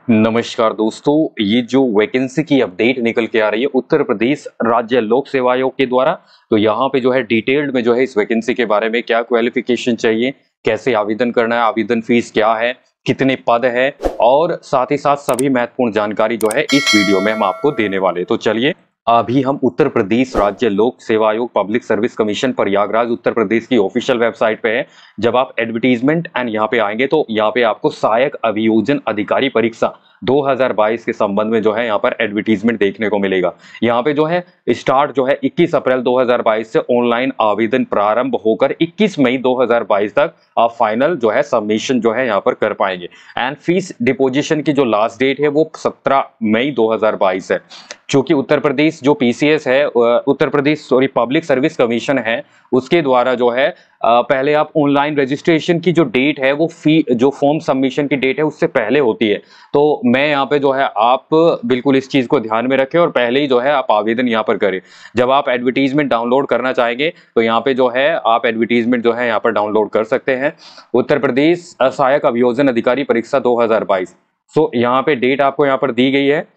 नमस्कार दोस्तों, ये जो वैकेंसी की अपडेट निकल के आ रही है उत्तर प्रदेश राज्य लोक सेवा आयोग के द्वारा, तो यहाँ पे जो है डिटेल्ड में जो है इस वैकेंसी के बारे में क्या क्वालिफिकेशन चाहिए, कैसे आवेदन करना है, आवेदन फीस क्या है, कितने पद है और साथ ही साथ सभी महत्वपूर्ण जानकारी जो है इस वीडियो में हम आपको देने वाले। तो चलिए, अभी हम उत्तर प्रदेश राज्य लोक सेवा आयोग public service commission Prayagraj Uttar Pradesh की ऑफिशियल वेबसाइट पे है। जब आप एडवर्टीजमेंट एंड यहाँ पे आएंगे तो यहाँ पे आपको सहायक अभियोजन अधिकारी परीक्षा 2022 के संबंध में जो है यहाँ पर एडवर्टीजमेंट देखने को मिलेगा। यहाँ पे जो है स्टार्ट जो है 21 अप्रैल 2022 से ऑनलाइन आवेदन प्रारंभ होकर 21 मई 2022 तक आप फाइनल जो है सबमिशन जो है यहाँ पर कर पाएंगे। एंड फीस डिपोजिशन की जो लास्ट डेट है वो 17 मई 2022 है। क्योंकि उत्तर प्रदेश जो पीसीएस है, Uttar Pradesh public service commission है, उसके द्वारा जो है पहले आप ऑनलाइन रजिस्ट्रेशन की जो डेट है वो जो फॉर्म सबमिशन की डेट है उससे पहले होती है। तो मैं यहाँ पे जो है आप बिल्कुल इस चीज को ध्यान में रखें और पहले ही जो है आप आवेदन यहाँ पर करें। जब आप एडवर्टीजमेंट डाउनलोड करना चाहेंगे तो यहाँ पे जो है आप एडवर्टीजमेंट जो है यहाँ पर डाउनलोड कर सकते हैं। उत्तर प्रदेश सहायक अभियोजन अधिकारी परीक्षा 2022। सो यहाँ पे डेट आपको यहाँ पर दी गई है,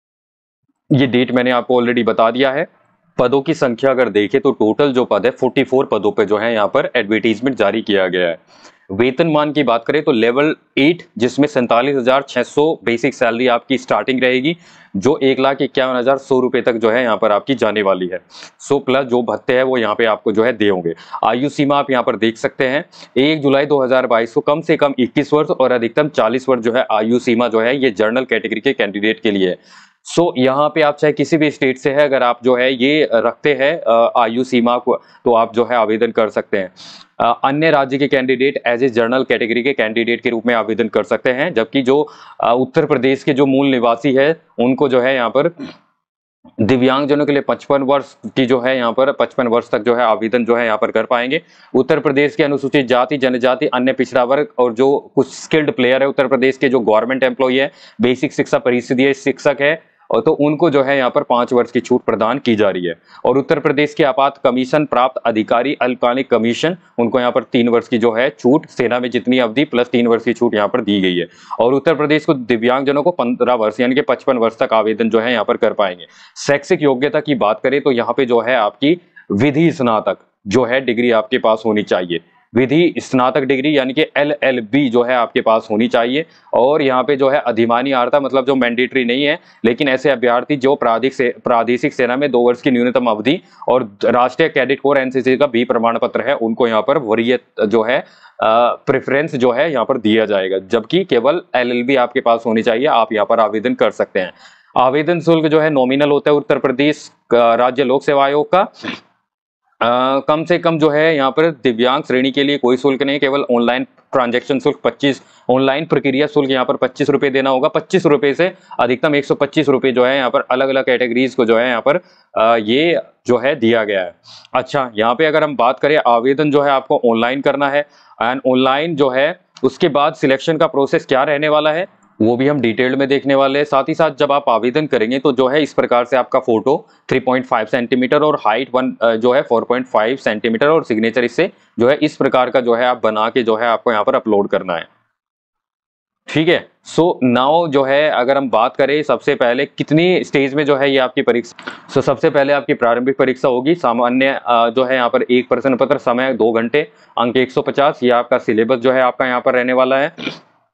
ये डेट मैंने आपको ऑलरेडी बता दिया है। पदों की संख्या अगर देखें तो टोटल जो पद है 44 पदों पे जो है यहाँ पर एडवर्टीजमेंट जारी किया गया है। वेतनमान की बात करें तो लेवल 8 जिसमें 47,600 बेसिक सैलरी आपकी स्टार्टिंग रहेगी, जो 1,51,100 रुपए तक जो है यहाँ पर आपकी जाने वाली है। सो प्लस जो भत्ते हैं वो यहाँ पे आपको जो है दे होंगे। आयु सीमा आप यहाँ पर देख सकते हैं 1 जुलाई 2022 को कम से कम 21 वर्ष और अधिकतम 40 वर्ष जो है आयु सीमा जो है ये जनरल कैटेगरी के कैंडिडेट के लिए है। सो यहाँ पे आप चाहे किसी भी स्टेट से है, अगर आप जो है ये रखते हैं आयु सीमा को, तो आप जो है आवेदन कर सकते हैं। अन्य राज्य के candidate as a general category के कैंडिडेट के रूप में आवेदन कर सकते हैं, जबकि जो उत्तर प्रदेश के जो मूल निवासी है उनको जो है यहाँ पर दिव्यांगजनों के लिए 55 वर्ष की जो है यहाँ पर 55 वर्ष तक जो है आवेदन जो है यहाँ पर कर पाएंगे। उत्तर प्रदेश के अनुसूचित जाति, जनजाति, अन्य पिछड़ा वर्ग और जो कुछ स्किल्ड प्लेयर है उत्तर प्रदेश के, जो गवर्नमेंट एम्प्लॉई है, बेसिक शिक्षा परिषदीय शिक्षक है, और तो उनको जो है यहाँ पर 5 वर्ष की छूट प्रदान की जा रही है। और उत्तर प्रदेश के आपात कमीशन प्राप्त अधिकारी अल्पकालिक कमीशन, उनको यहाँ पर 3 वर्ष की जो है छूट, सेना में जितनी अवधि प्लस 3 वर्ष की छूट यहाँ पर दी गई है। और उत्तर प्रदेश को दिव्यांगजनों को 15 वर्ष यानी कि 55 वर्ष तक आवेदन जो है यहाँ पर कर पाएंगे। शैक्षिक योग्यता की बात करें तो यहाँ पे जो है आपकी विधि स्नातक जो है डिग्री आपके पास होनी चाहिए। विधि स्नातक डिग्री यानी कि LLB जो है आपके पास होनी चाहिए। और यहाँ पे जो है अधिमानी आर्ता मतलब जो मैंडेटरी नहीं है, लेकिन ऐसे अभ्यर्थी जो प्रादेशिक सेना में 2 वर्ष की न्यूनतम अवधि और राष्ट्रीय कैडेट कोर NCC का भी प्रमाण पत्र है, उनको यहाँ पर वरीयता जो है प्रेफरेंस जो है यहाँ पर दिया जाएगा। जबकि केवल LLB आपके पास होनी चाहिए, आप यहाँ पर आवेदन कर सकते हैं। आवेदन शुल्क जो है नॉमिनल होता है उत्तर प्रदेश राज्य लोक सेवा आयोग का। कम से कम जो है यहाँ पर दिव्यांग श्रेणी के लिए कोई शुल्क नहीं, केवल ऑनलाइन ट्रांजैक्शन शुल्क 25, ऑनलाइन प्रक्रिया शुल्क यहाँ पर 25 रुपए देना होगा। 25 रुपए से अधिकतम 125 रुपए जो है यहाँ पर अलग अलग कैटेगरीज को जो है यहाँ पर ये जो है दिया गया है। अच्छा, यहाँ पे अगर हम बात करें आवेदन जो है आपको ऑनलाइन करना है, एंड ऑनलाइन जो है उसके बाद सिलेक्शन का प्रोसेस क्या रहने वाला है वो भी हम डिटेल्ड में देखने वाले हैं। साथ ही साथ जब आप आवेदन करेंगे तो जो है इस प्रकार से आपका फोटो 3.5 सेंटीमीटर और हाइट 1 जो है 4.5 सेंटीमीटर और सिग्नेचर इससे जो है इस प्रकार का जो है आप बना के जो है आपको यहाँ पर अपलोड करना है। ठीक है। सो नाउ जो है अगर हम बात करें सबसे पहले कितनी स्टेज में जो है ये आपकी परीक्षा, सबसे पहले आपकी प्रारंभिक परीक्षा होगी। सामान्य जो है यहाँ पर 1 प्रश्न पत्र, समय 2 घंटे, अंक 150, ये आपका सिलेबस जो है आपका यहाँ पर रहने वाला है।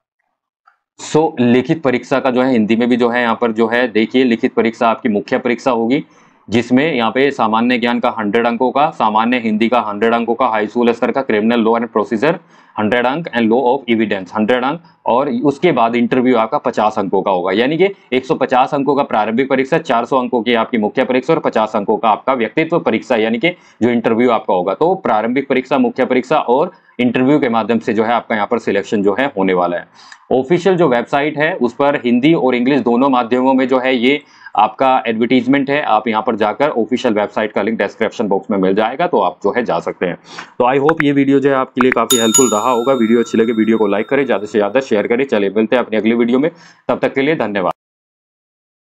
लिखित परीक्षा का जो है हिंदी में भी जो है यहाँ पर जो है देखिए, लिखित परीक्षा आपकी मुख्य परीक्षा होगी, जिसमें यहाँ पे सामान्य ज्ञान का 100 अंकों का, सामान्य हिंदी का 100 अंकों का, हाई स्कूल स्तर का क्रिमिनल लॉ एंड प्रोसीजर 100 अंक एंड लॉ ऑफ एविडेंस 100 अंक, और उसके बाद इंटरव्यू आपका 50 अंकों का होगा। यानी कि 150 अंकों का प्रारंभिक परीक्षा, 400 अंकों की आपकी मुख्य परीक्षा और 50 अंकों का आपका व्यक्तित्व परीक्षा यानी कि जो इंटरव्यू आपका होगा। तो प्रारंभिक परीक्षा, मुख्य परीक्षा और इंटरव्यू के माध्यम से जो है आपका यहाँ पर सिलेक्शन जो है होने वाला है। ऑफिशियल जो वेबसाइट है उस पर हिंदी और इंग्लिश दोनों माध्यमों में जो है ये आपका एडवर्टीजमेंट है। आप यहाँ पर जाकर ऑफिशियल वेबसाइट का लिंक डिस्क्रिप्शन बॉक्स में मिल जाएगा, तो आप जो है जा सकते हैं। तो आई होप ये वीडियो जो है आपके लिए काफी हेल्पफुल रहा होगा। वीडियो अच्छी लगे वीडियो को लाइक करें, ज्यादा से ज्यादा शेयर करें। चलिए मिलते हैं अपनी अगली वीडियो में, तब तक के लिए धन्यवाद।